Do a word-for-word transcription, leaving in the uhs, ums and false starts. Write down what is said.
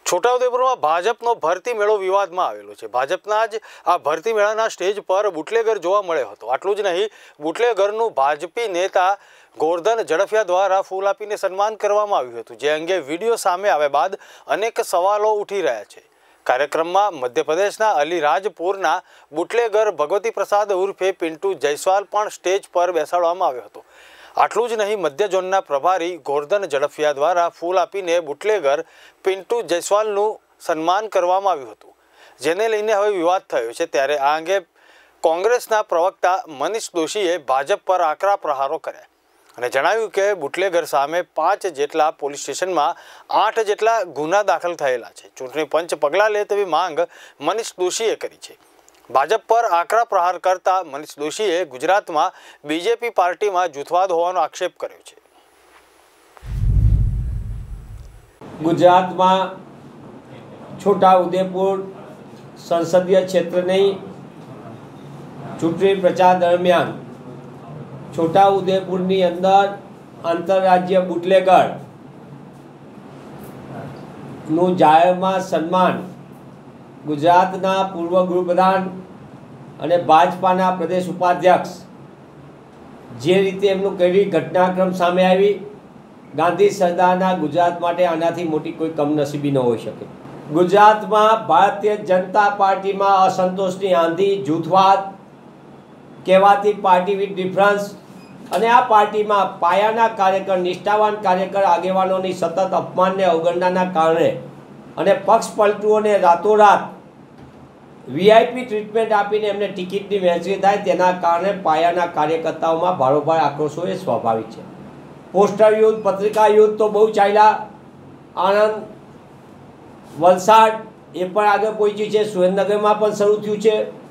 છોટાઉદેપુરમાં ભાજપનો ભરતી મેળો વિવાદમાં આવેલો છે। ભાજપના જ આ ભરતી મેળાના સ્ટેજ પર બુટલેગર જોવા મળ્યો હતો। આટલું જ નહીં, બુટલેગરનું ભાજપી નેતા ગોરધન ઝડફિયા દ્વારા ફૂલ આપીને સન્માન કરવામાં આવ્યું હતું, જે અંગે વિડીયો સામે આવ્યા બાદ અનેક સવાલો ઉઠી રહ્યા છે। કાર્યક્રમમાં મધ્યપ્રદેશના અલીરાજપુરના બુટલેગર ભગવતી પ્રસાદ ઉર્ફે પિન્ટુ જયસ્વાલ પણ સ્ટેજ પર બેસાડવામાં આવ્યો હતો। આટલું જ નહીં, મધ્ય ઝોનના પ્રભારી ગોરધન ઝડફિયા દ્વારા ફૂલ આપીને બુટલેગર પિન્ટુ જયસ્વાલનું સન્માન કરવામાં આવ્યું હતું, જેને લઈને હવે વિવાદ થયો છે। ત્યારે આ અંગે કોંગ્રેસના પ્રવક્તા મનીષ દોશીએ ભાજપ પર આકરા પ્રહારો કર્યા અને જણાવ્યું કે બુટલેગર સામે પાંચ જેટલા પોલીસ સ્ટેશનમાં આઠ જેટલા ગુના દાખલ થયેલા છે। ચૂંટણી પંચ પગલાં લે તેવી માંગ મનીષ દોશીએ કરી છે। ભાજપ પર આકરા પ્રહાર કરતા મનીષ દોશીએ ગુજરાતમાં બીજેપી પાર્ટીમાં જૂથવાદ હોવાનો આક્ષેપ કર્યો છે। ગુજરાતમાં છોટાઉદેપુર સંસદીય ક્ષેત્રની ચૂંટણી પ્રચાર દરમિયાન છોટાઉદેપુરની અંદર આંતરરાજ્ય બુટલેગરનું જાહેરમાં સન્માન ગુજરાતના પૂર્વ ગૃહપ્રધાન અને ભાજપાના પ્રદેશ ઉપાધ્યક્ષ જે રીતે એમનું કરી ઘટનાક્રમ સામે આવી, ગાંધી સરદારના ગુજરાત માટે આનાથી મોટી કોઈ કમનસીબી ન હોઈ શકે। ગુજરાતમાં ભારતીય જનતા પાર્ટીમાં અસંતોષની આંધી, જૂથવાદ કહેવાતી પાર્ટી વિથ ડિફરન્સ અને આ પાર્ટીમાં પાયાના કાર્યકર, નિષ્ઠાવાન કાર્યકર આગેવાનોની સતત અપમાનને અવગણનાના કારણે અને પક્ષ પલટુઓને રાતોરાત વીઆઈપી ટ્રીટમેન્ટ આપીને એમને ટિકિટની વહેંચણી થાય, તેના કારણે પાયાના કાર્યકર્તાઓમાં ભારોભાર આક્રોશો એ સ્વાભાવિક છે। પોસ્ટર યુદ્ધ, પત્રિકા યુદ્ધ તો બહુ ચાલ્યા। આણંદ, વલસાડ એ પણ આગળ પહોંચ્યું છે, સુરેન્દ્રનગરમાં પણ શરૂ થયું છે।